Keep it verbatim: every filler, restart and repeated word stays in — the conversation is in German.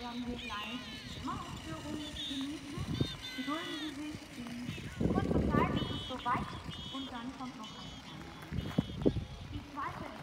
werden wir gleich die Zimmeraufführung genießen. Gedulden Sie sich, in kurzer Zeit ist es soweit und dann kommt noch ein kleiner Anfang. Die zweite